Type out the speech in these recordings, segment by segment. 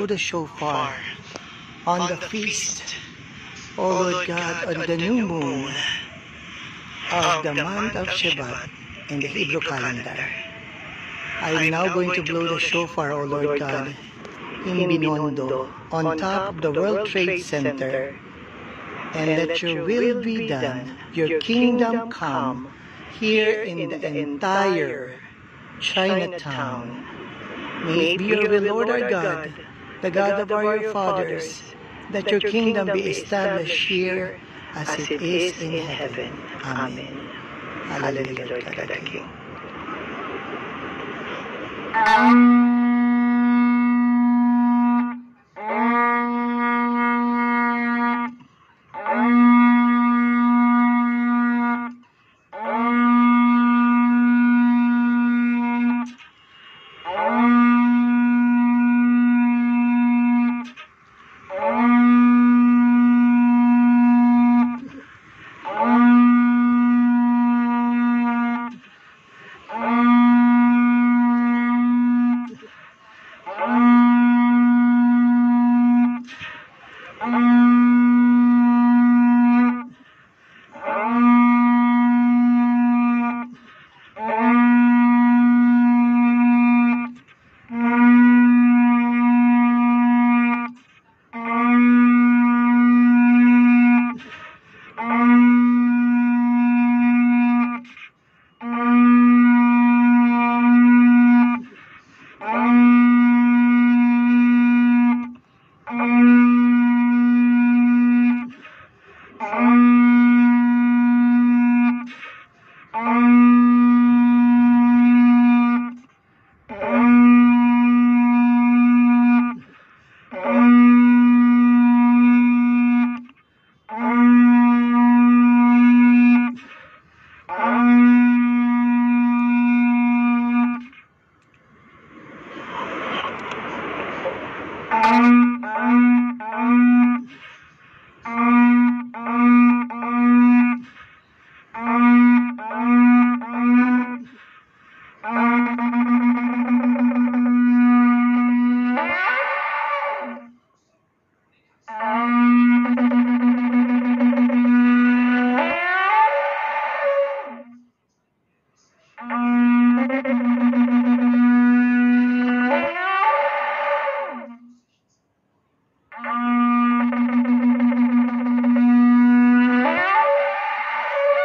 to the shofar on the feast, O Lord God, on the new moon of the month of Shevat in the Hebrew calendar. I am now going to blow the shofar, O Lord God, in Binondo, on top of the World Trade Center, and let your will be done, your kingdom come here in the entire Chinatown. May it be your will, Lord our God, the God of our fathers, that your kingdom be established here as it is in heaven. Amen. Hallelujah, Lord God our King.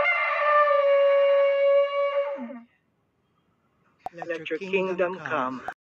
Let your kingdom come.